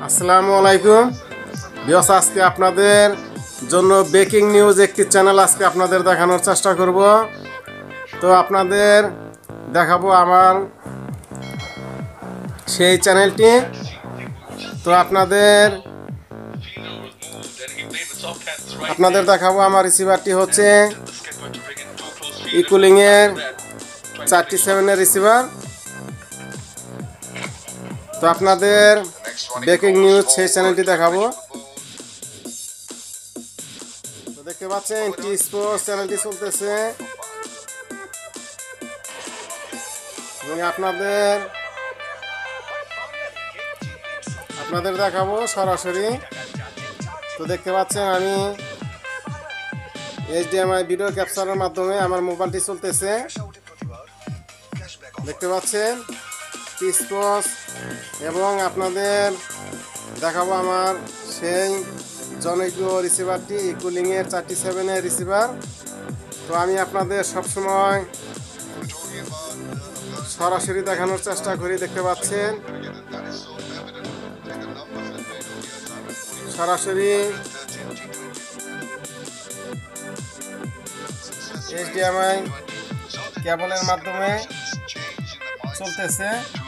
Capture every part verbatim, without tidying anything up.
আসসালামু আলাইকুম ভিউয়ার্স, আজকে আপনাদের জন্য ব্রেকিং নিউজ একটি চ্যানেল আজকে আপনাদের দেখানোর চেষ্টা করব। তো আপনাদের দেখাবো আমার সেই চ্যানেলটি। তো আপনাদের আপনাদের দেখাবো আমার রিসিভারটি হচ্ছে ইকুলিংয়ের চারটি সেভেনের রিসিভার। তো আপনাদের ব্রেকিং নিউজ সেই চ্যানেলটি দেখাবো। তো দেখতে পাচ্ছেন টি স্পোর্টস চ্যানেলটি চলতেছে এবং আপনাদের আপনাদের দেখাবো সরাসরি। তো দেখতে পাচ্ছেন আমি এইচডিএমআই ভিডিও ক্যাপচারের মাধ্যমে আমার মোবাইলটি চলতেছে। দেখতে পাচ্ছেন টি স্পোর্টস এবং আপনাদের দেখাবো আমার সেই জনপ্রিয় রিসিভারটি ইকুলিংয়ের চারটি সেভেনের রিসিভার। তো আমি আপনাদের সবসময় সরাসরি দেখানোর চেষ্টা করি। দেখতে পাচ্ছেন সরাসরি এইচডিএমআই কেবলের মাধ্যমে চলতেছে।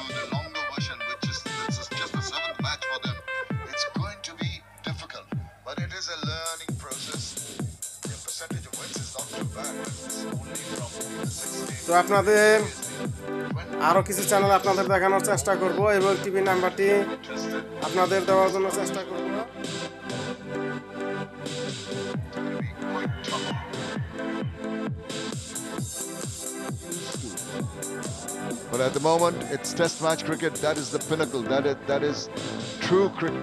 তো আপনাদের আরও কিছু চ্যানেল আপনাদের দেখানোর চেষ্টা করব এবং টিভি নাম্বারটি আপনাদের দেওয়ার জন্য চেষ্টা করব। But at the moment, it's Test match cricket. That is the pinnacle. That is that is true cricket.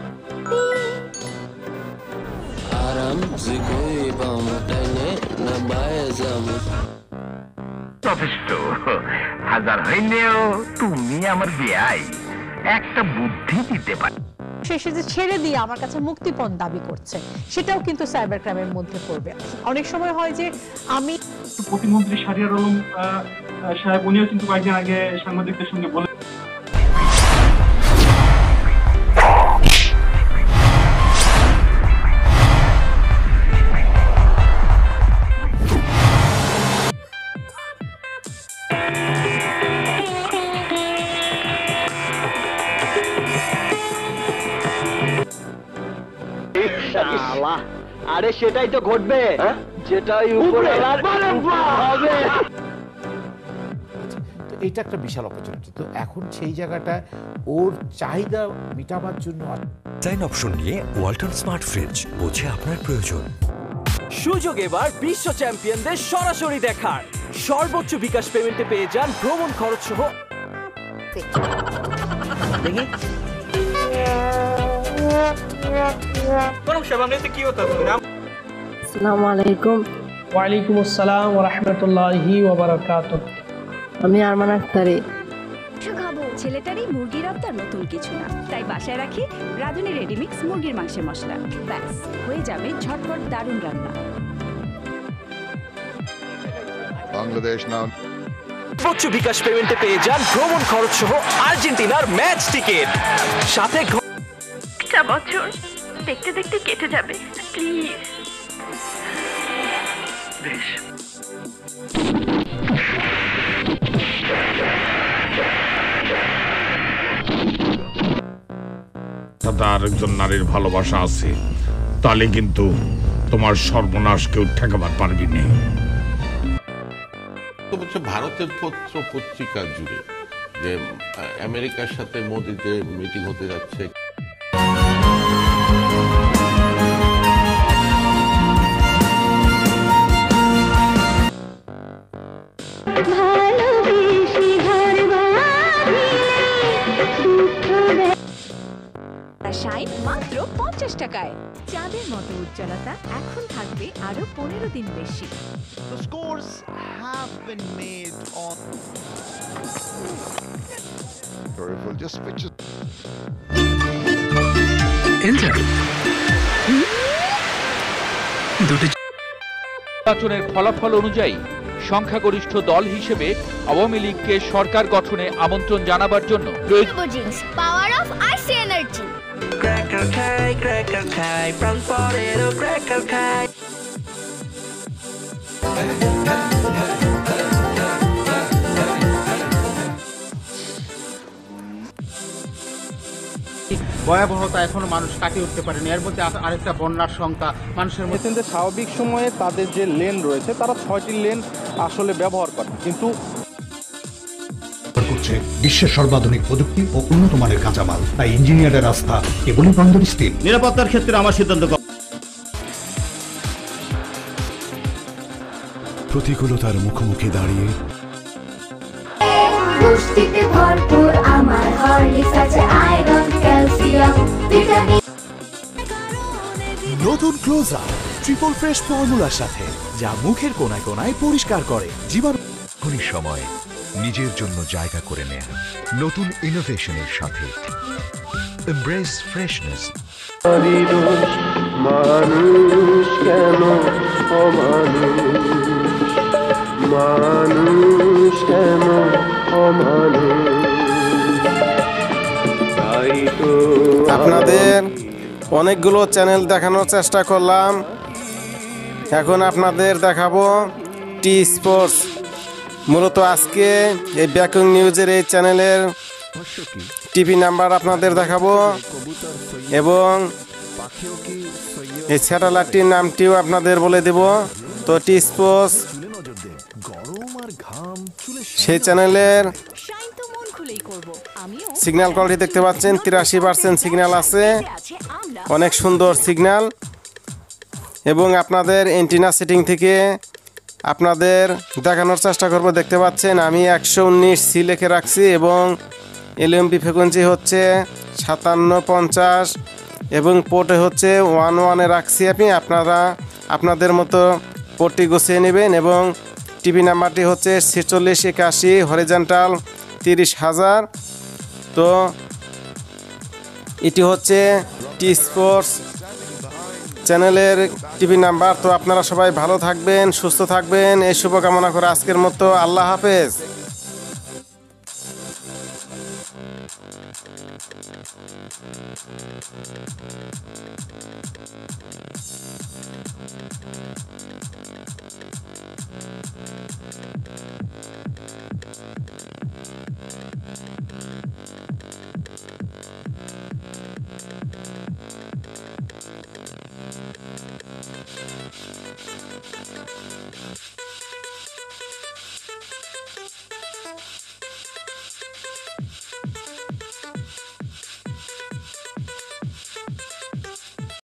যথেষ্ট হাজার হইলেও তুমি আমার বিয়াই একটা বুদ্ধি দিতে পারি। শেষে যে ছেড়ে দিয়ে আমার কাছে মুক্তিপণ দাবি করছে সেটাও কিন্তু সাইবার ক্রাইমের মধ্যে পড়বে। অনেক সময় হয় যে আমি প্রতিমন্ত্রী শাহরিয়ার আলম সাহেব উনিও কিন্তু কয়েকদিন আগে সাংবাদিকদের সঙ্গে বলে আরে সেটাই তো ঘটবে, যেটাই উপরওয়ালার হবে। তো এটা একটা বিশাল অপরচুনিটি। তো এখন সেই জায়গাটা ওর চাহিদা মেটাবার জন্য ডিজাইন অপশন নিয়ে ওয়ালটন স্মার্ট ফ্রিজ, বোঝে আপনার প্রয়োজন। সুযোগ এবার বিশ্ব চ্যাম্পিয়নদের সরাসরি দেখার। সর্বোচ্চ বিকাশ পেমেন্টে পেয়ে যান ভ্রমণ খরচ সহ। আসসালামু আলাইকুম। ওয়ালাইকুম আসসালাম ওয়া রাহমাতুল্লাহি ওয়া বারাকাতুহু। আমি আরমান আক্তারি। ছেলেটারই মুরগির আবদার নতুন কিছু না, তাই বাসায় রাখি রাঁধুনি রেডিমিক্স মুরগির মাংসের মশলা। ব্যাস হয়ে যাবে ঝটপট দারুণ রান্না। Bangladesh now. সর্বোচ্চ বিকাশ পেমেন্টে পেয়ে যান ভ্রমণ খরচ সহ আর্জেন্টিনার ম্যাচ টিকিট, সাথে একটা বছর দেখতে দেখতে কেটে যাবে, প্লিজ। বেশ সাথে আরেকজন নারীর ভালোবাসা আছে, তাহলে কিন্তু তোমার সর্বনাশ কেউ ঠেকাবার পারবি না। ভারতের পত্র পত্রিকা জুড়ে যে আমেরিকার সাথে মোদি যে মিটিং হতে যাচ্ছে, শাইন মাত্র পঞ্চাশ টাকায়। চাঁদের মতো উজ্জ্বলতা এখন থাকবে আরো পনেরো দিন বেশি। The scores have been made on. Peripheral just switches. Enter. দুটি নির্বাচনের ফলাফল অনুযায়ী সংখ্যাগরিষ্ঠ দল হিসেবে আওয়ামী লীগকে সরকার গঠনে আমন্ত্রণ জানাবার জন্য power of RC energy cracker খাই ক্র্যাকার খাই প্রাণ পরেরও ক্র্যাকার খাই ভয়াবহতা এখনো মানুষ কাটিয়ে উঠতে পারেনি। এর মধ্যে আ- আরেকটা বন্যার শঙ্কা মানুষের মধ্যে। যে স্বাভাবিক সময়ে তাদের যে লেন রয়েছে তারা ছয়টি লেন আসলে ব্যবহার করে, কিন্তু করছে বিশ্বের সর্বাধুনিক প্রযুক্তি ও উন্নত মানের কাঁচামাল, তাই ইঞ্জিনিয়ারের আস্থা কেবলই বন্দর স্থির। নিরাপত্তার ক্ষেত্রে আমার সিদ্ধান্ত প্রতিকূলতার মুখোমুখি দাঁড়িয়ে পুষ্টিতে ভরপুর আমার হরলিক্স আছে আয়রন ক্যালসিয়াম ভিটামিন। নতুন ক্লোজ আপ ট্রিপল ফ্রেশ ফর্মুলার সাথে, যা মুখের কোনায় কোনায় পরিষ্কার করে জীবাণু। এখনই সময় নিজের জন্য জায়গা করে নেয়া নতুন ইনোভেশনের সাথে এমব্রেস ফ্রেশনেস। মানুষ কেন অমানুষ, মানুষ কেন অমানুষ, তাই তো আপনাদের অনেকগুলো চ্যানেল দেখানোর চেষ্টা করলাম, এখন আপনাদের দেখাবো টি স্পোর্টস। মূলত আজকে এই ব্রেকিং নিউজের এই চ্যানেলের টিভি নাম্বার আপনাদের দেখাবো এবং এই স্যাটেলাইটটির নামটিও আপনাদের বলে দেব। তো টি স্পোর্টস সেই চ্যানেলের সিগন্যাল কোয়ালিটি দেখতে পাচ্ছেন, তিরাশি পার্সেন্ট সিগন্যাল আছে, অনেক সুন্দর সিগন্যাল। এবং আপনাদের এন্টিনা সেটিং থেকে আপনাদের দেখানোর চেষ্টা করব। দেখতে পাচ্ছেন আমি একশো উনিশ সি লিখে রাখছি এবং এলএমপি ফ্রিকোয়েন্সি হচ্ছে সাতান্ন পঞ্চাশ এবং পোর্টে হচ্ছে ওয়ান ওয়ানে রাখছি আমি। আপনারা আপনাদের মতো পোর্টটি গুছিয়ে নেবেন এবং টিভি নাম্বারটি হচ্ছে ছেচল্লিশ একাশি হরিজন্টাল তিরিশ হাজার। তো এটি হচ্ছে টি স্পোর্টস চ্যানেলের টিভি নাম্বার। তো আপনারা সবাই ভালো থাকবেন, সুস্থ থাকবেন, এই শুভকামনা করে আজকের মতো আল্লাহ হাফেজ।